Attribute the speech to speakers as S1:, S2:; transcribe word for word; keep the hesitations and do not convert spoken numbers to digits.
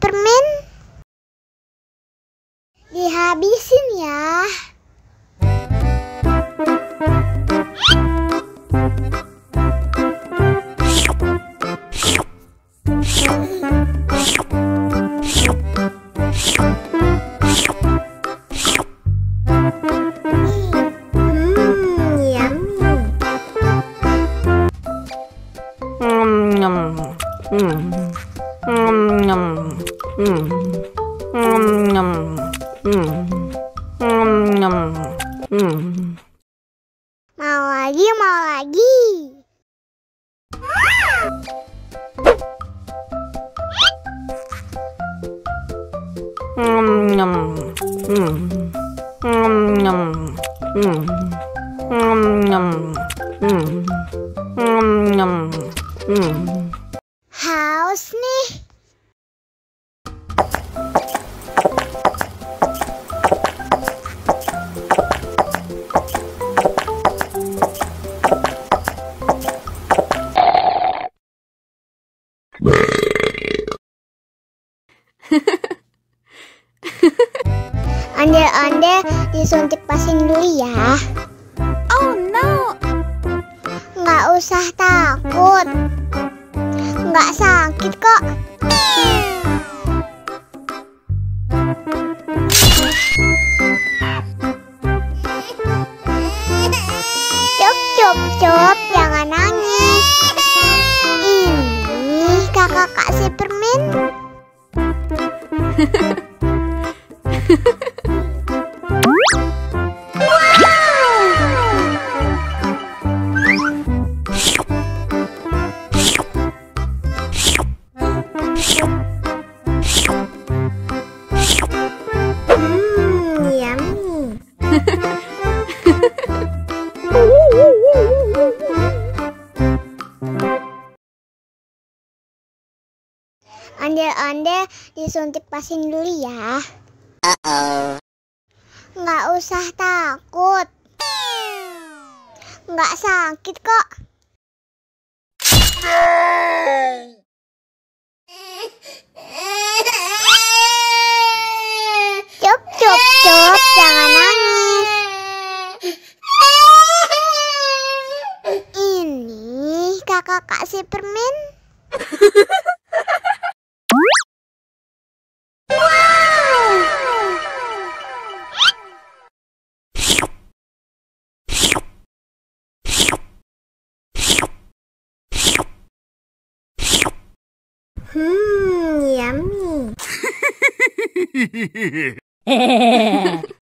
S1: permen? Dihabisin ya. Mau lagi, mau lagi. Haus nih. Ondel-ondel disuntik vaksin dulu ya.
S2: Oh no.
S1: Nggak usah takut. Nggak sakit kok. Cup, cup, cup, jangan nangis. Ini kakak kasih permen. Ondel-ondel disuntik vaksin dulu ya.
S2: Uh-oh.
S1: Nggak usah takut. Nggak sakit kok. Cup, cup, cup, jangan nangis. Ini kakak kasih permen. Hmm, yummy.